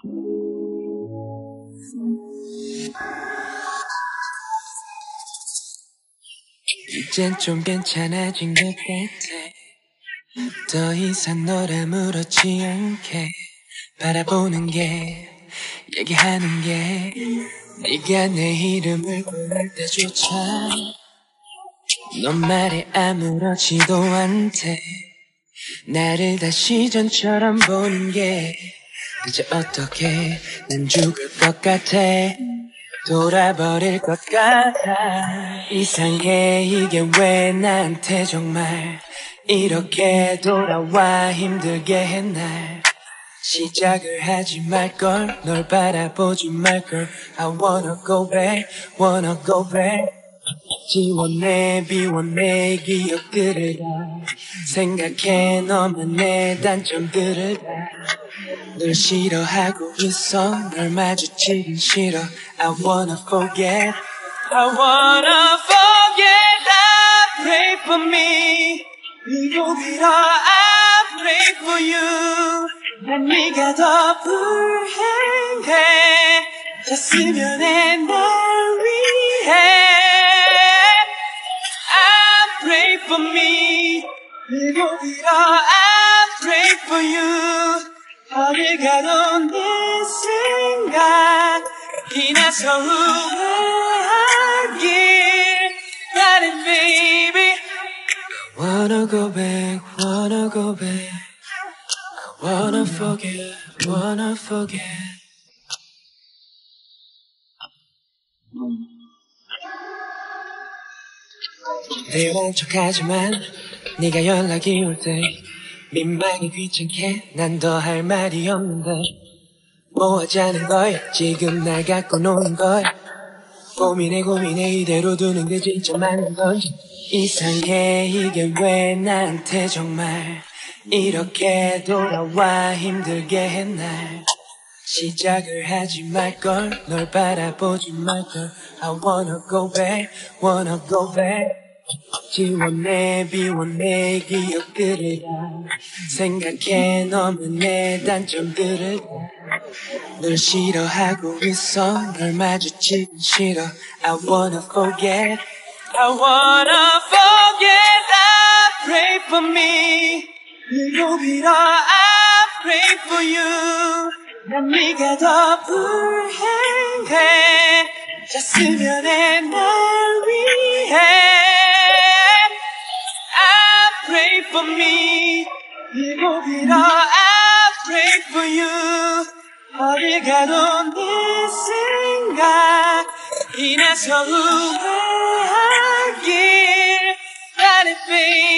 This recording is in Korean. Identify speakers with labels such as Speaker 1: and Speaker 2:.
Speaker 1: 이젠 좀 괜찮아진 것 같아. 더 이상 널 아무렇지 않게 바라보는 게, 얘기하는 게, 네가 내 이름을 부를 때조차 넌 말에 아무렇지도 않대. 나를 다시 전처럼 보는 게 그저 어떻게 난 죽을 것 같아. 돌아버릴 것 같아. 이상해, 이게 왜 나한테 정말 이렇게 돌아와 힘들게 해. 날 시작을 하지 말걸, 널 바라보지 말걸. I wanna go back, wanna go back. 지워내 비워내 기억들을 다 생각해 너만의 단점들을 다. 널 싫어하고 있어, 널 마주치긴 싫어. I wanna forget, I wanna forget. I pray for me, 이고 빌어. I pray for you. 난 네가 더 불행해 졌으면 해 날 위해. I pray for me, 이고 빌어. I pray for you. 어딜 가도 네 생각이 나서 후회하길 바래 baby. I wanna go back, wanna go back. I wanna forget, wanna forget. 대단한 척하지만 네가 연락이 올 때 민망해 귀찮게 난 더 할 말이 없는데. 뭐 하자는 거야 지금 날 갖고 노는 거야. 고민해 고민해 이대로 두는 게 진짜 맞는 건지. 이상해, 이게 왜 나한테 정말 이렇게 돌아와 힘들게 해. 날 시작을 하지 말걸, 널 바라보지 말걸. I wanna go back, wanna go back. 지워내 비워내 기억들을 다 생각해 너만의 단점들을 다. 널 싫어하고 있어, 널 마주치긴 싫어. I wanna forget, I wanna forget. I pray for me, 이고 빌어. I pray for you. 난 네가 더 불행해 졌으면 해 날 위해. I pray for me, 이고 빌어. I pray for you. 어딜 가도 네 생각이 나서 후회하길 바래 baby.